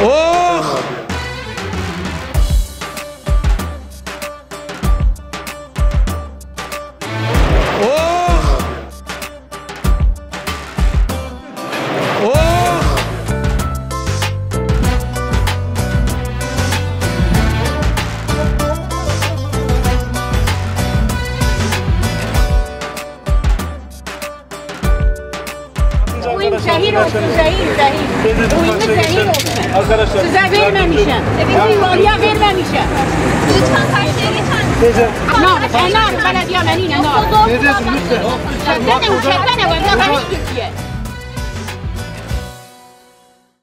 Oh! Oyun zehir olsun, zehir. Oyunu zehir olsun. Arkadaşlar. Size vermemişim. İmaliye vermemişim. Lütfen karşıya geçer misiniz? Nar, belediye menine nar. Teyzeciğim lütfen. Çettene, çettene, var. Ne kadar Türkiye.